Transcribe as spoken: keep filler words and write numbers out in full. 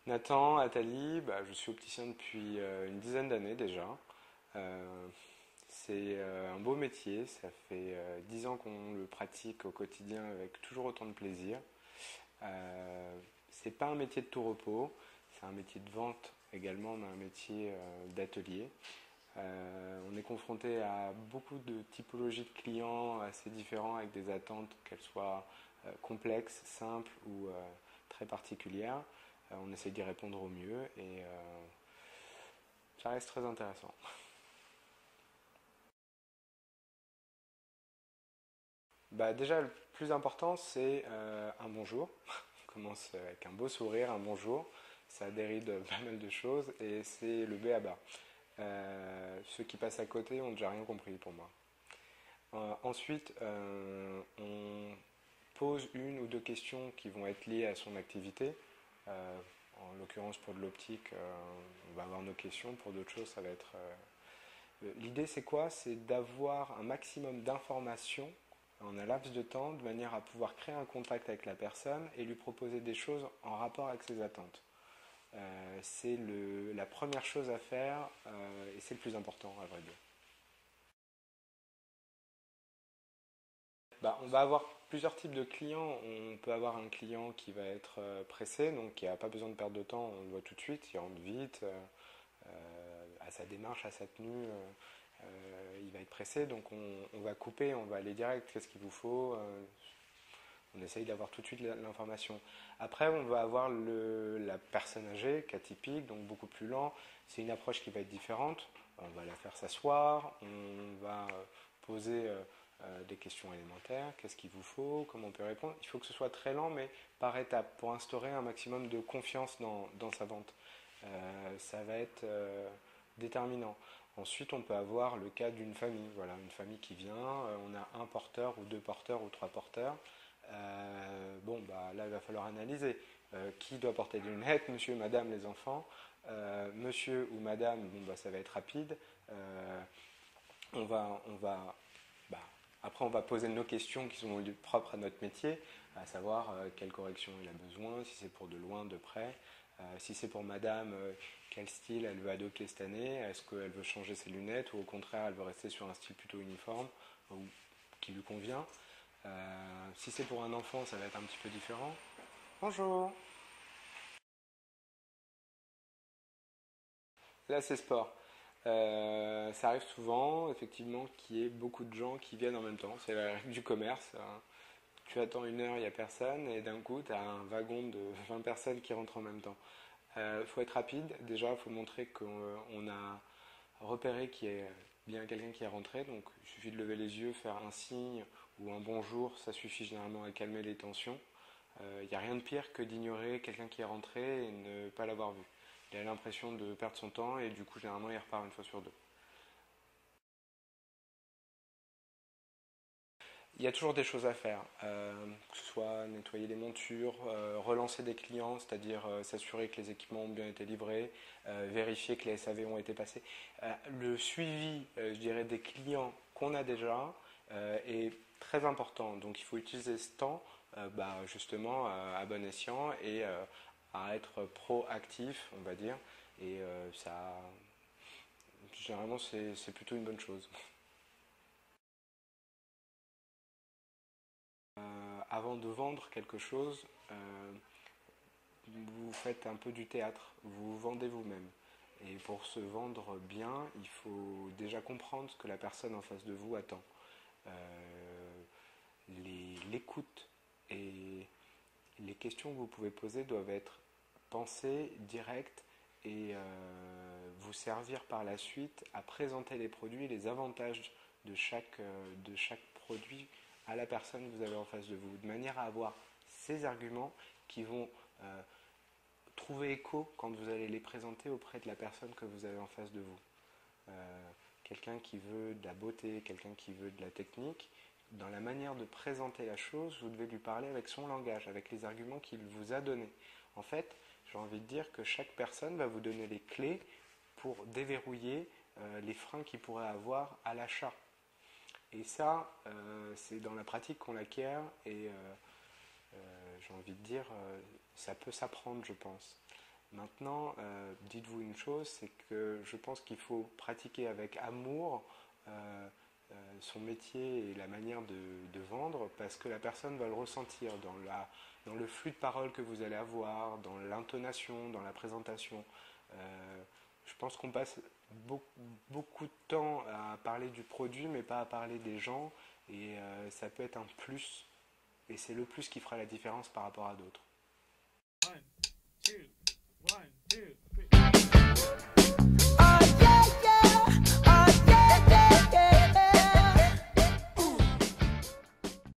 Nathan, Atali, bah, je suis opticien depuis euh, une dizaine d'années déjà. Euh, c'est euh, un beau métier, ça fait euh, dix ans qu'on le pratique au quotidien avec toujours autant de plaisir. Euh, c'est pas un métier de tout repos, c'est un métier de vente également, mais un métier euh, d'atelier. Euh, on est confronté à beaucoup de typologies de clients assez différents avec des attentes, qu'elles soient euh, complexes, simples ou euh, très particulières. Euh, on essaie d'y répondre au mieux et euh, ça reste très intéressant. Bah, déjà, le plus important, c'est euh, un bonjour. On commence avec un beau sourire, un bonjour. Ça déride pas mal de choses et c'est le b a ba. Euh, ceux qui passent à côté ont déjà rien compris pour moi. Euh, ensuite, euh, on pose une ou deux questions qui vont être liées à son activité. Euh, en l'occurrence, pour de l'optique, euh, on va avoir nos questions. Pour d'autres choses, ça va être. euh, L'idée, c'est quoi? C'est d'avoir un maximum d'informations en un laps de temps, de manière à pouvoir créer un contact avec la personne et lui proposer des choses en rapport avec ses attentes. Euh, c'est le- la première chose à faire euh, et c'est le plus important, à vrai dire. Bah, on va avoir plusieurs types de clients. On peut avoir un client qui va être euh, pressé, donc qui n'a pas besoin de perdre de temps, on le voit tout de suite, il rentre vite, euh, euh, à sa démarche, à sa tenue, euh, euh, il va être pressé, donc on, on va couper, on va aller direct, qu'est-ce qu'il vous faut, euh, on essaye d'avoir tout de suite l'information. Après, on va avoir le, la personne âgée, cas typique, donc beaucoup plus lent, c'est une approche qui va être différente, on va la faire s'asseoir, on va euh, poser euh, euh, des questions élémentaires, qu'est-ce qu'il vous faut, comment on peut répondre. Il faut que ce soit très lent, mais par étapes, pour instaurer un maximum de confiance dans, dans sa vente. Euh, ça va être euh, déterminant. Ensuite, on peut avoir le cas d'une famille. Voilà, une famille qui vient, euh, on a un porteur ou deux porteurs ou trois porteurs. Euh, bon, bah, là, il va falloir analyser. Euh, qui doit porter des lunettes? Monsieur, madame, les enfants. Euh, monsieur ou madame, bon, bah, ça va être rapide. Euh, on va, on va bah, après, on va poser nos questions qui sont propres à notre métier, à savoir euh, quelle correction il a besoin, si c'est pour de loin, de près. Euh, si c'est pour madame, euh, quel style elle veut adopter cette année. Est-ce qu'elle veut changer ses lunettes ou au contraire, elle veut rester sur un style plutôt uniforme ou qui lui convient. Euh, si c'est pour un enfant, ça va être un petit peu différent. Bonjour. Là, c'est sport. Euh, ça arrive souvent, effectivement, qu'il y ait beaucoup de gens qui viennent en même temps. C'est la règle du commerce, hein. Tu attends une heure, il n'y a personne, et d'un coup, tu as un wagon de vingt personnes qui rentrent en même temps. Il euh, faut être rapide. Déjà, il faut montrer qu'on a repéré qu'il y a bien quelqu'un qui est rentré. Donc, il suffit de lever les yeux, faire un signe ou un bonjour. Ça suffit généralement à calmer les tensions. Il euh, n'y a rien de pire que d'ignorer quelqu'un qui est rentré et ne pas l'avoir vu. Il a l'impression de perdre son temps et du coup, généralement, il repart une fois sur deux. Il y a toujours des choses à faire, euh, que ce soit nettoyer les montures, euh, relancer des clients, c'est-à-dire euh, s'assurer que les équipements ont bien été livrés, euh, vérifier que les S A V ont été passés. Euh, le suivi, euh, je dirais, des clients qu'on a déjà euh, est très important. Donc il faut utiliser ce temps euh, bah, justement euh, à bon escient et euh, à être proactif, on va dire. Et euh, ça, généralement, c'est c'est plutôt une bonne chose. Euh, avant de vendre quelque chose, euh, vous faites un peu du théâtre, vous vous vendez vous-même. Et pour se vendre bien, il faut déjà comprendre ce que la personne en face de vous attend. Euh, les- L'écoute et les questions que vous pouvez poser doivent être pensées, directes et euh, vous servir par la suite à présenter les produits et les avantages de chaque, euh, de chaque produit à la personne que vous avez en face de vous, de manière à avoir ces arguments qui vont euh, trouver écho quand vous allez les présenter auprès de la personne que vous avez en face de vous. Euh, Quelqu'un qui veut de la beauté, quelqu'un qui veut de la technique, dans la manière de présenter la chose, vous devez lui parler avec son langage, avec les arguments qu'il vous a donnés. En fait, j'ai envie de dire que chaque personne va vous donner les clés pour déverrouiller euh, les freins qu'il pourrait avoir à l'achat. Et ça, euh, c'est dans la pratique qu'on l'acquiert et euh, euh, j'ai envie de dire, euh, ça peut s'apprendre, je pense. Maintenant, euh, dites-vous une chose, c'est que je pense qu'il faut pratiquer avec amour euh, euh, son métier et la manière de, de vendre, parce que la personne va le ressentir dans, la, dans le flux de parole que vous allez avoir, dans l'intonation, dans la présentation. Euh, je pense qu'on passe beaucoup, beaucoup de temps à parler du produit, mais pas à parler des gens, et euh, ça peut être un plus, et c'est le plus qui fera la différence par rapport à d'autres. One, two, one, two, three.